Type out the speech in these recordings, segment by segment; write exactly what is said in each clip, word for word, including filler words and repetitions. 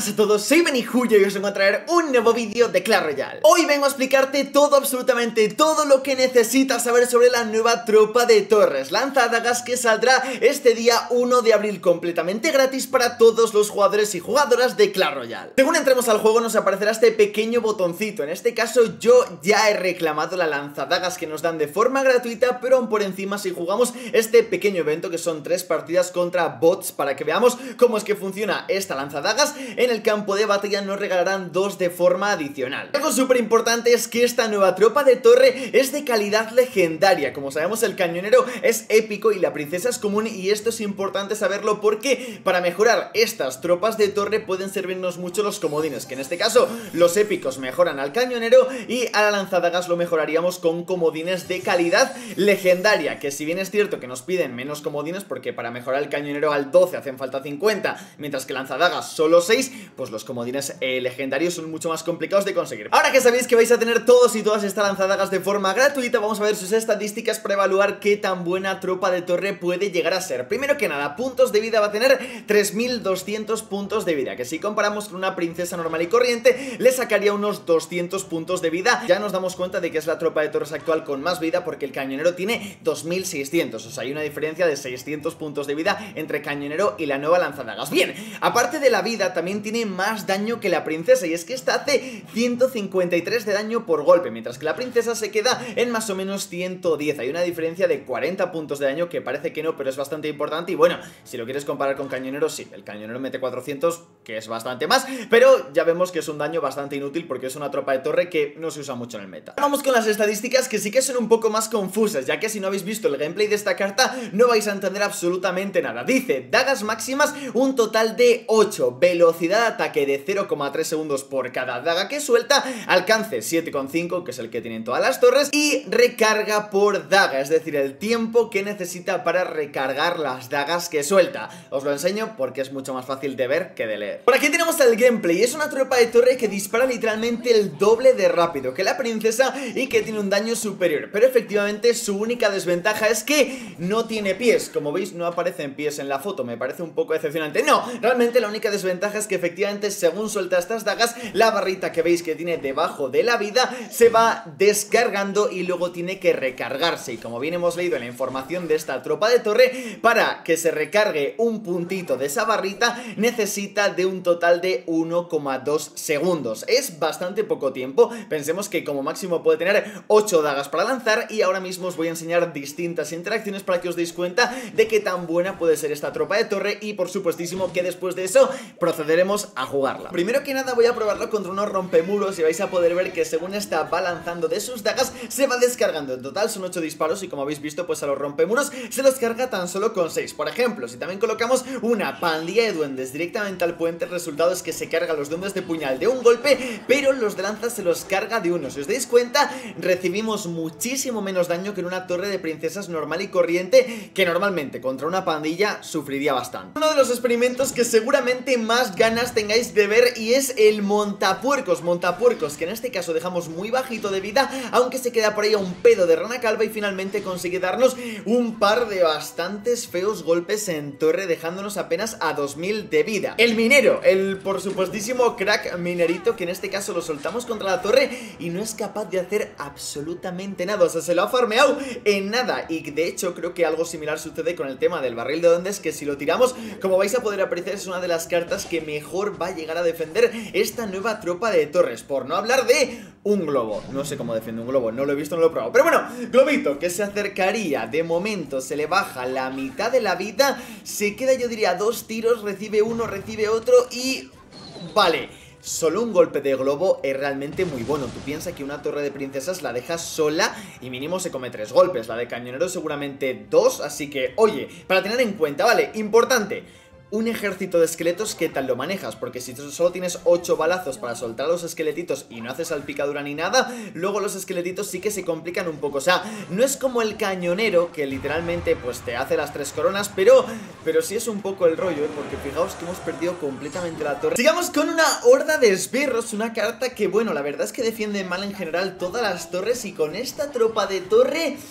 buenas a todos, soy Benijuyo y os vengo a traer un nuevo vídeo de Clash Royale. Hoy vengo a explicarte todo, absolutamente todo lo que necesitas saber sobre la nueva tropa de torres lanzadagas que saldrá este día uno de abril completamente gratis para todos los jugadores y jugadoras de Clash Royale. Según entremos al juego nos aparecerá este pequeño botoncito, en este caso yo ya he reclamado la lanzadagas que nos dan de forma gratuita, pero aún por encima si jugamos este pequeño evento que son tres partidas contra bots para que veamos cómo es que funciona esta lanzadagas, en el campo de batalla nos regalarán dos de forma adicional. Algo súper importante es que esta nueva tropa de torre es de calidad legendaria. Como sabemos, el cañonero es épico y la princesa es común, y esto es importante saberlo porque para mejorar estas tropas de torre pueden servirnos mucho los comodines, que en este caso los épicos mejoran al cañonero y a la lanzadagas lo mejoraríamos con comodines de calidad legendaria, que si bien es cierto que nos piden menos comodines porque para mejorar el cañonero al doce hacen falta cincuenta, mientras que lanzadagas solo seis, pues los comodines eh, legendarios son mucho más complicados de conseguir. Ahora que sabéis que vais a tener todos y todas estas lanzadagas de forma gratuita, vamos a ver sus estadísticas para evaluar qué tan buena tropa de torre puede llegar a ser. Primero que nada, puntos de vida va a tener tres mil doscientos puntos de vida, que si comparamos con una princesa normal y corriente le sacaría unos doscientos puntos de vida. Ya nos damos cuenta de que es la tropa de torres actual con más vida porque el cañonero tiene dos mil seiscientos, o sea hay una diferencia de seiscientos puntos de vida entre cañonero y la nueva lanzadagas. Bien, aparte de la vida también tiene más daño que la princesa, y es que esta hace ciento cincuenta y tres de daño por golpe, mientras que la princesa se queda en más o menos ciento diez. Hay una diferencia de cuarenta puntos de daño que parece que no, pero es bastante importante. Y bueno, si lo quieres comparar con cañonero, sí, el cañonero mete cuatrocientos, que es bastante más, pero ya vemos que es un daño bastante inútil porque es una tropa de torre que no se usa mucho en el meta. Vamos con las estadísticas, que sí que son un poco más confusas, ya que si no habéis visto el gameplay de esta carta no vais a entender absolutamente nada. Dice, dagas máximas un total de ocho, velocidad de ataque de cero coma tres segundos por cada daga que suelta, alcance siete coma cinco, que es el que tienen todas las torres, y recarga por daga, es decir, el tiempo que necesita para recargar las dagas que suelta. Os lo enseño porque es mucho más fácil de ver que de leer. Por aquí tenemos el gameplay, es una tropa de torre que dispara literalmente el doble de rápido que la princesa y que tiene un daño superior, pero efectivamente su única desventaja es que no tiene pies. Como veis no aparecen pies en la foto, me parece un poco decepcionante. No, realmente la única desventaja es que efectivamente según suelta estas dagas, la barrita que veis que tiene debajo de la vida se va descargando y luego tiene que recargarse, y como bien hemos leído en la información de esta tropa de torre, para que se recargue un puntito de esa barrita necesita de un total de uno coma dos segundos. Es bastante poco tiempo, pensemos que como máximo puede tener ocho dagas para lanzar, y ahora mismo os voy a enseñar distintas interacciones para que os deis cuenta de qué tan buena puede ser esta tropa de torre, y por supuestísimo que después de eso procederemos a jugarla. Primero que nada voy a probarlo contra unos rompemuros y vais a poder ver que según esta va lanzando de sus dagas se va descargando. En total son ocho disparos y como habéis visto pues a los rompemuros se los carga tan solo con seis. Por ejemplo, si también colocamos una pandilla de duendes directamente al puente, el resultado es que se carga los duendes de puñal de un golpe, pero los de lanza se los carga de uno. Si os dais cuenta, recibimos muchísimo menos daño que en una torre de princesas normal y corriente, que normalmente contra una pandilla sufriría bastante. Uno de los experimentos que seguramente más ganas tengáis de ver, y es el montapuercos, montapuercos que en este caso dejamos muy bajito de vida, aunque se queda por ahí a un pedo de rana calva y finalmente consigue darnos un par de bastantes feos golpes en torre, dejándonos apenas a dos mil de vida. El minero, el por supuestísimo crack minerito, que en este caso lo soltamos contra la torre y no es capaz de hacer absolutamente nada, o sea, se lo ha farmeado en nada. Y de hecho creo que algo similar sucede con el tema del barril de duendes, que si lo tiramos, como vais a poder apreciar, es una de las cartas que mejor va a llegar a defender esta nueva tropa de torres, por no hablar de un globo. No sé cómo defiende un globo, no lo he visto, no lo he probado, pero bueno, globito que se acercaría, de momento se le baja la mitad de la vida, se queda yo diría dos tiros, recibe uno, recibe otro y... vale, solo un golpe de globo es realmente muy bueno. Tú piensas que una torre de princesas la dejas sola y mínimo se come tres golpes, la de cañonero seguramente dos, así que oye, para tener en cuenta, vale, importante, un ejército de esqueletos, ¿qué tal lo manejas? Porque si tú solo tienes ocho balazos para soltar a los esqueletitos y no haces salpicadura ni nada, luego los esqueletitos sí que se complican un poco. O sea, no es como el cañonero, que literalmente pues te hace las tres coronas, pero, pero sí es un poco el rollo, ¿eh? Porque fijaos que hemos perdido completamente la torre. Sigamos con una horda de esbirros, una carta que bueno, la verdad es que defiende mal en general todas las torres, y con esta tropa de torre...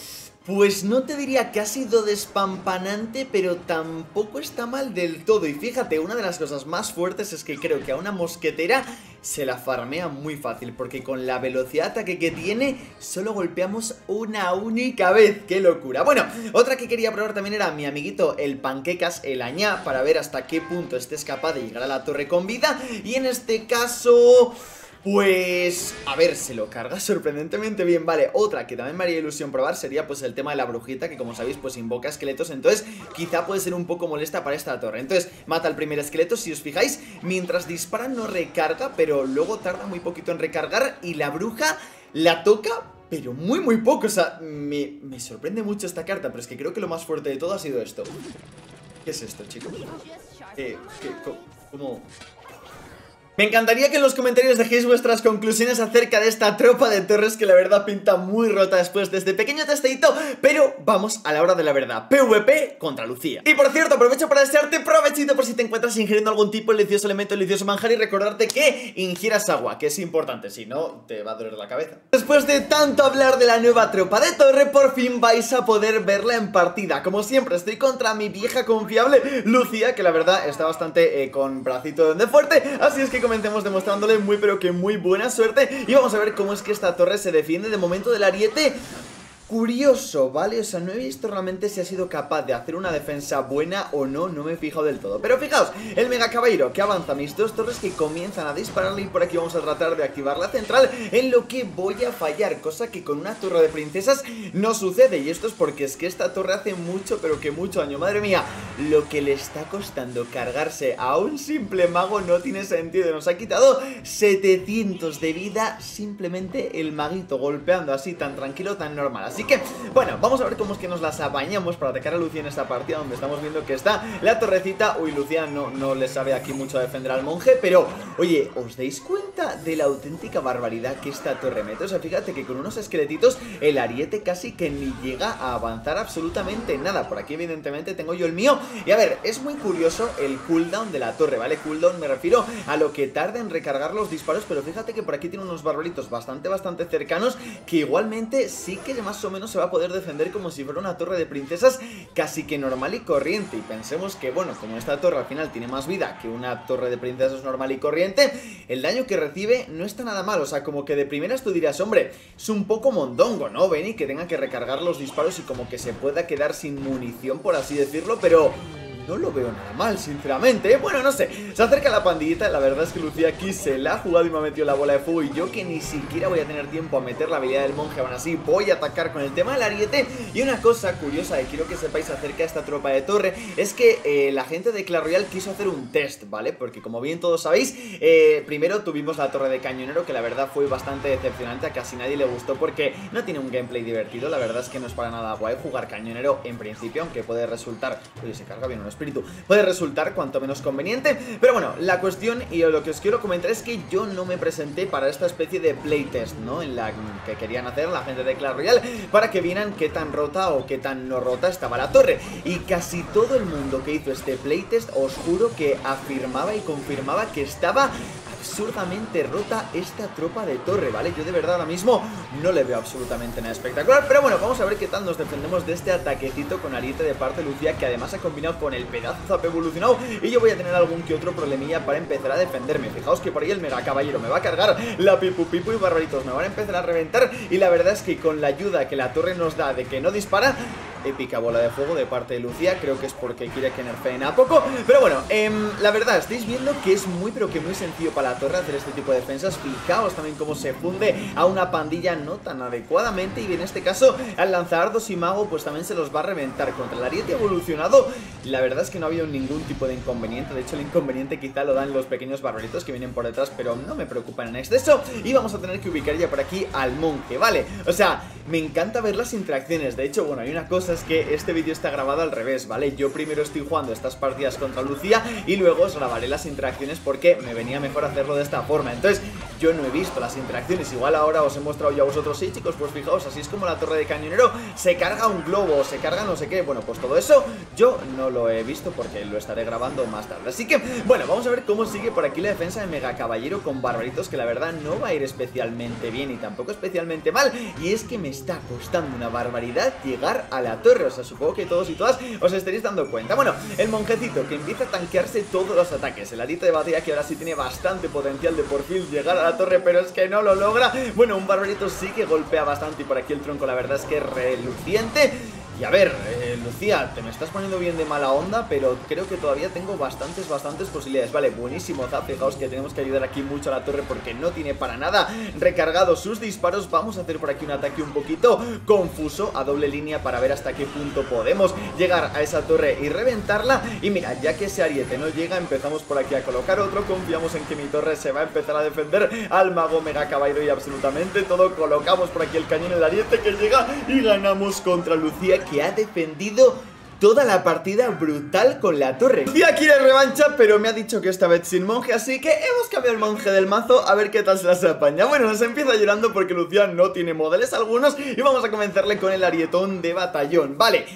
Pues no te diría que ha sido despampanante, pero tampoco está mal del todo. Y fíjate, una de las cosas más fuertes es que creo que a una mosquetera se la farmea muy fácil, porque con la velocidad de ataque que tiene, solo golpeamos una única vez. ¡Qué locura! Bueno, otra que quería probar también era mi amiguito el Panquecas, el Añá, para ver hasta qué punto estés capaz de llegar a la torre con vida. Y en este caso... pues, a ver, se lo carga sorprendentemente bien. Vale, otra que también me haría ilusión probar sería pues el tema de la brujita, que como sabéis pues invoca esqueletos, entonces quizá puede ser un poco molesta para esta torre. Entonces mata al primer esqueleto, si os fijáis, mientras dispara no recarga, pero luego tarda muy poquito en recargar y la bruja la toca, pero muy muy poco. O sea, me, me sorprende mucho esta carta, pero es que creo que lo más fuerte de todo ha sido esto. ¿Qué es esto, chicos? Eh, ¿qué, ¿Cómo...? Me encantaría que en los comentarios dejéis vuestras conclusiones acerca de esta tropa de torres, que la verdad pinta muy rota después de este pequeño testeito. Pero vamos a la hora de la verdad, PvP contra Lucía. Y por cierto, aprovecho para desearte provechito por si te encuentras ingiriendo algún tipo de delicioso elemento, delicioso manjar, y recordarte que ingieras agua, que es importante, si no te va a doler la cabeza. Después de tanto hablar de la nueva tropa de torre, por fin vais a poder verla en partida. Como siempre, estoy contra mi vieja confiable Lucía, que la verdad está bastante eh, con bracito de fuerte, así es que comencemos demostrándole muy pero que muy buena suerte. Y vamos a ver cómo es que esta torre se defiende de momento del ariete. Curioso, ¿vale? O sea, no he visto realmente si ha sido capaz de hacer una defensa buena o no, no me he fijado del todo. Pero fijaos, el Mega Caballero que avanza a mis dos torres, que comienzan a dispararle, y por aquí vamos a tratar de activar la central, en lo que voy a fallar, cosa que con una torre de princesas no sucede. Y esto es porque es que esta torre hace mucho, pero que mucho daño. Madre mía, lo que le está costando cargarse a un simple mago no tiene sentido. Nos ha quitado setecientos de vida simplemente el maguito, golpeando así tan tranquilo, tan normal. Así que, bueno, vamos a ver cómo es que nos las apañamos para atacar a Lucía en esta partida, donde estamos viendo que está la torrecita. Uy, Lucía no, no le sabe aquí mucho a defender al monje, pero, oye, ¿os dais cuenta de la auténtica barbaridad que esta torre mete? O sea, fíjate que con unos esqueletitos el ariete casi que ni llega a avanzar absolutamente nada. Por aquí evidentemente tengo yo el mío. Y a ver, es muy curioso el cooldown de la torre, ¿vale? Cooldown me refiero a lo que tarda en recargar los disparos, pero fíjate que por aquí tiene unos barbaritos bastante, bastante cercanos, que igualmente sí que más o menos se va a poder defender como si fuera una torre de princesas casi que normal y corriente. Y pensemos que, bueno, como esta torre al final tiene más vida que una torre de princesas normal y corriente, el daño que recibe no está nada mal. O sea, como que de primeras tú dirás, hombre, es un poco mondongo, ¿no, Benny? Que tenga que recargar los disparos y como que se pueda quedar sin munición, por así decirlo, pero... no lo veo nada mal, sinceramente, ¿eh? Bueno, no sé, se acerca la pandillita. La verdad es que Lucía aquí se la ha jugado y me ha metido la bola de fuego, y yo que ni siquiera voy a tener tiempo a meter la habilidad del monje, aún así voy a atacar con el tema del ariete. Y una cosa curiosa que quiero que sepáis acerca de esta tropa de torre es que eh, la gente de Clash Royale quiso hacer un test, ¿vale? Porque como bien todos sabéis, eh, primero tuvimos la torre de cañonero, que la verdad fue bastante decepcionante, a casi nadie le gustó porque no tiene un gameplay divertido. La verdad es que no es para nada guay jugar cañonero en principio, aunque puede resultar... oye, se carga bien un espíritu, puede resultar cuanto menos conveniente. Pero bueno, la cuestión y lo que os quiero comentar es que yo no me presenté para esta especie de playtest, ¿no? En la que querían hacer la gente de Clash Royale, para que vieran qué tan rota o qué tan no rota estaba la torre. Y casi todo el mundo que hizo este playtest, os juro que afirmaba y confirmaba que estaba absurdamente rota esta tropa de torre, ¿vale? Yo de verdad ahora mismo no le veo absolutamente nada espectacular. Pero bueno, vamos a ver qué tal nos defendemos de este ataquecito con ariete de parte de Lucía, que además ha combinado con el pedazo zap evolucionado, y yo voy a tener algún que otro problemilla para empezar a defenderme. Fijaos que por ahí el Mega Caballero me va a cargar la pipu pipu y barbaritos me van a empezar a reventar, y la verdad es que con la ayuda que la torre nos da de que no dispara, épica bola de fuego de parte de Lucía. Creo que es porque quiere que nerfeen a poco. Pero bueno, eh, la verdad, estáis viendo que es muy pero que muy sencillo para la torre hacer este tipo de defensas. Fijaos también cómo se funde a una pandilla no tan adecuadamente, y en este caso al lanzadardos y mago pues también se los va a reventar. Contra el ariete evolucionado la verdad es que no ha habido ningún tipo de inconveniente. De hecho el inconveniente quizá lo dan los pequeños barbaritos que vienen por detrás, pero no me preocupan en exceso. Y vamos a tener que ubicar ya por aquí al monje, ¿vale? O sea, me encanta ver las interacciones. De hecho, bueno, hay una cosa, es que este vídeo está grabado al revés, ¿vale? Yo primero estoy jugando estas partidas contra Lucía y luego os grabaré las interacciones porque me venía mejor hacerlo de esta forma. Entonces, yo no he visto las interacciones. Igual ahora os he mostrado yo a vosotros. Sí, chicos, pues fijaos, así es como la torre de cañonero se carga un globo, se carga no sé qué. Bueno, pues todo eso yo no lo he visto porque lo estaré grabando más tarde. Así que, bueno, vamos a ver cómo sigue por aquí la defensa de Mega Caballero con Barbaritos, que la verdad no va a ir especialmente bien y tampoco especialmente mal. Y es que me está costando una barbaridad llegar a la torre. O sea, supongo que todos y todas os estaréis dando cuenta. Bueno, el monjecito que empieza a tanquearse todos los ataques. El ariete de batalla que ahora sí tiene bastante potencial de por fin llegar a la torre, pero es que no lo logra. Bueno, un Barbarito sí que golpea bastante y por aquí el tronco la verdad es que es reluciente. Y a ver, eh, Lucía, te me estás poniendo bien de mala onda, pero creo que todavía tengo bastantes, bastantes posibilidades. Vale, buenísimo Zap, fijaos que tenemos que ayudar aquí mucho a la torre porque no tiene para nada recargados sus disparos. Vamos a hacer por aquí un ataque un poquito confuso a doble línea para ver hasta qué punto podemos llegar a esa torre y reventarla. Y mira, ya que ese ariete no llega, empezamos por aquí a colocar otro. Confiamos en que mi torre se va a empezar a defender al mago Mega Caballero y absolutamente todo. Colocamos por aquí el cañón, el ariete que llega y ganamos contra Lucía, que ha defendido toda la partida brutal con la torre. Lucía quiere revancha, pero me ha dicho que esta vez sin monje, así que hemos cambiado el monje del mazo a ver qué tal se las apaña. Bueno, nos empieza llorando porque Lucía no tiene modelos algunos y vamos a convencerle con el arietón de batallón. Vale,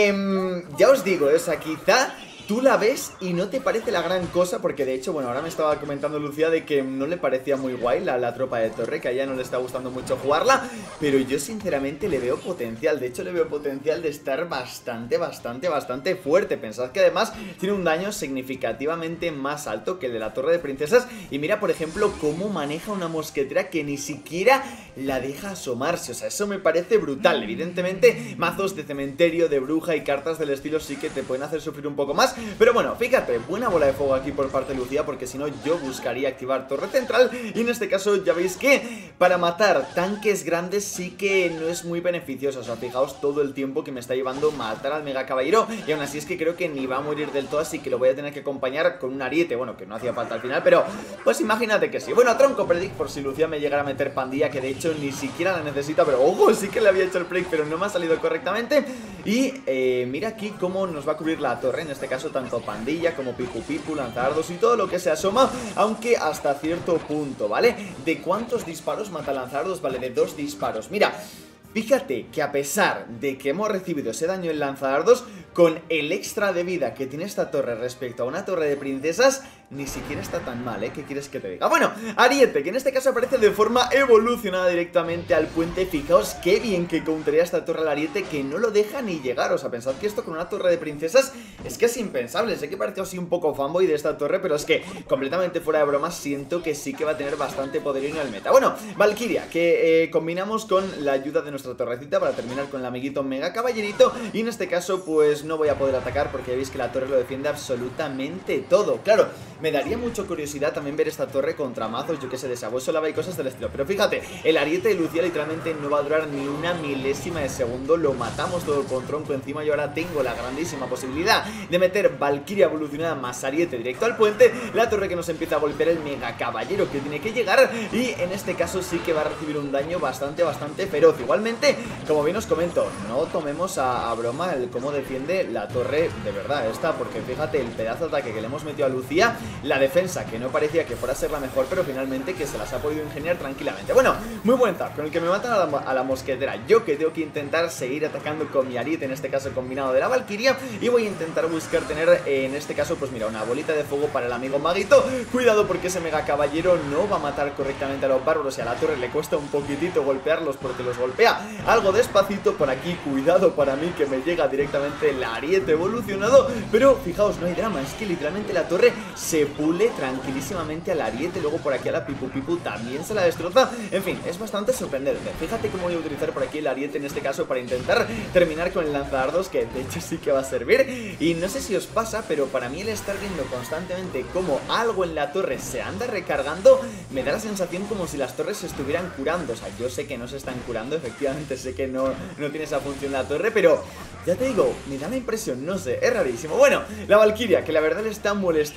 eh, ya os digo, o sea, quizá tú la ves y no te parece la gran cosa, porque de hecho, bueno, ahora me estaba comentando Lucía de que no le parecía muy guay la, la tropa de torre, que a ella no le está gustando mucho jugarla, pero yo sinceramente le veo potencial. De hecho le veo potencial de estar bastante, bastante, bastante fuerte. Pensad que además tiene un daño significativamente más alto que el de la torre de princesas. Y mira, por ejemplo, cómo maneja una mosquetera que ni siquiera la deja asomarse. O sea, eso me parece brutal. Evidentemente, mazos de cementerio, de bruja y cartas del estilo sí que te pueden hacer sufrir un poco más. Pero bueno, fíjate, buena bola de fuego aquí por parte de Lucía, porque si no yo buscaría activar torre central. Y en este caso ya veis que para matar tanques grandes sí que no es muy beneficioso. O sea, fijaos todo el tiempo que me está llevando matar al Mega Caballero. Y aún así es que creo que ni va a morir del todo, así que lo voy a tener que acompañar con un ariete. Bueno, que no hacía falta al final, pero pues imagínate que sí. Bueno, tronco predict por si Lucía me llegara a meter pandilla, que de hecho ni siquiera la necesita. Pero ojo, sí que le había hecho el break, pero no me ha salido correctamente. Y eh, mira aquí cómo nos va a cubrir la torre, en este caso tanto pandilla como pipu pipu, lanzardos y todo lo que se asoma, aunque hasta cierto punto, ¿vale? ¿De cuántos disparos mata lanzardos? Vale, de dos disparos. Mira, fíjate que a pesar de que hemos recibido ese daño en lanzadardos, con el extra de vida que tiene esta torre respecto a una torre de princesas, ni siquiera está tan mal, ¿eh? ¿Qué quieres que te diga? Bueno, ariete, que en este caso aparece de forma evolucionada directamente al puente. Fijaos qué bien que countería esta torre al ariete, que no lo deja ni llegar. O sea, pensad que esto con una torre de princesas es que es impensable. Sé que parece así un poco fanboy de esta torre, pero es que completamente fuera de bromas siento que sí que va a tener bastante poderío en el meta. Bueno, Valkyria, que eh, combinamos con la ayuda de nuestra torrecita para terminar con el amiguito Mega Caballerito. Y en este caso pues no voy a poder atacar porque ya veis que la torre lo defiende absolutamente todo. Claro, me daría mucha curiosidad también ver esta torre contra mazos, yo que sé, de sabueso lava y cosas del estilo. Pero fíjate, el ariete de Lucía literalmente no va a durar ni una milésima de segundo. Lo matamos todo con tronco encima y ahora tengo la grandísima posibilidad de meter Valkyria evolucionada más ariete directo al puente. La torre que nos empieza a golpear el Mega Caballero que tiene que llegar, y en este caso sí que va a recibir un daño bastante, bastante feroz. Igualmente, como bien os comento, no tomemos a, a broma el cómo defiende la torre de verdad esta, porque fíjate el pedazo de ataque que le hemos metido a Lucía, la defensa que no parecía que fuera a ser la mejor, pero finalmente que se las ha podido ingeniar tranquilamente. Bueno, muy buen tap con el que me matan a la, a la mosquetera. Yo que tengo que intentar seguir atacando con mi ariete, en este caso combinado de la Valkyria, y voy a intentar buscar tener, eh, en este caso, pues mira, una bolita de fuego para el amigo maguito. Cuidado porque ese Mega Caballero no va a matar correctamente a los bárbaros y a la torre le cuesta un poquitito golpearlos porque los golpea algo despacito. Por aquí, cuidado para mí que me llega directamente el ariete evolucionado, pero fijaos, no hay drama, es que literalmente la torre se pule tranquilísimamente al ariete. Luego por aquí a la pipu pipu también se la destroza. En fin, es bastante sorprendente. Fíjate cómo voy a utilizar por aquí el ariete en este caso para intentar terminar con el lanzadardos, que de hecho sí que va a servir. Y no sé si os pasa, pero para mí el estar viendo constantemente como algo en la torre se anda recargando, me da la sensación como si las torres se estuvieran curando. O sea, yo sé que no se están curando, efectivamente sé que no, no tiene esa función la torre, pero ya te digo, me da la impresión, no sé, es rarísimo. Bueno, la Valkyria, que la verdad le está molestando demasiado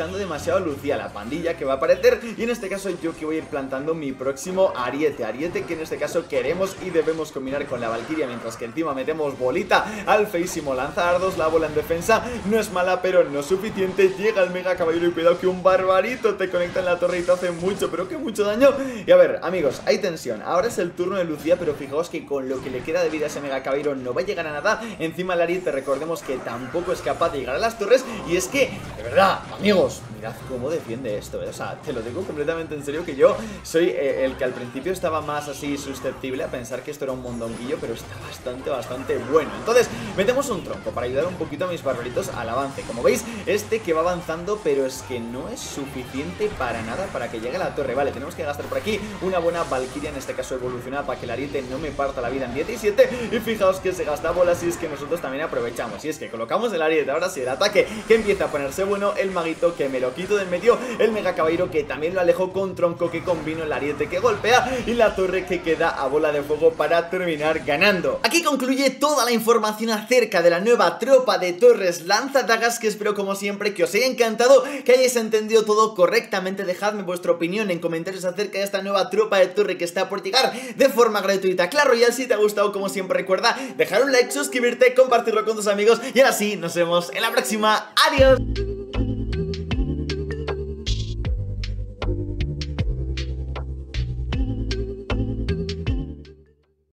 escuchado, Lucía la pandilla que va a aparecer, y en este caso yo que voy a ir plantando mi próximo ariete, ariete que en este caso queremos y debemos combinar con la Valkyria, mientras que encima metemos bolita al feísimo lanzadardos. La bola en defensa no es mala, pero no es suficiente. Llega el mega caballero y cuidado que un barbarito te conecta en la torre y te hace mucho, pero que mucho daño. Y a ver, amigos, hay tensión. Ahora es el turno de Lucía, pero fijaos que con lo que le queda de vida a ese mega caballero no va a llegar a nada. Encima el ariete, recordemos que tampoco es capaz de llegar a las torres. Y es que, de verdad, amigos, mirad cómo defiende esto, ¿eh? O sea, te lo digo completamente en serio, que yo soy eh, el que al principio estaba más así susceptible a pensar que esto era un mondonguillo, pero está bastante, bastante bueno. Entonces, metemos un tronco para ayudar un poquito a mis barbaritos al avance. Como veis, este que va avanzando, pero es que no es suficiente para nada para que llegue a la torre. Vale, tenemos que gastar por aquí una buena Valkyria, en este caso evolucionada, para que el ariete no me parta la vida en diecisiete. Y fijaos que se gasta bolas y es que nosotros también aprovechamos. Y es que colocamos el ariete, ahora sí, el ataque que empieza a ponerse bueno, el maguito que me lo quito del medio, el mega caballero que también lo alejo con tronco, que combino el ariete que golpea y la torre que queda a bola de fuego para terminar ganando. Aquí concluye toda la información acerca de la nueva tropa de torres lanzadagas, que espero como siempre que os haya encantado, que hayáis entendido todo correctamente. Dejadme vuestra opinión en comentarios acerca de esta nueva tropa de torre que está por llegar de forma gratuita a Clash Royale. Si te ha gustado, como siempre, recuerda dejar un like, suscribirte, compartirlo con tus amigos y ahora sí, nos vemos en la próxima. ¡Adiós!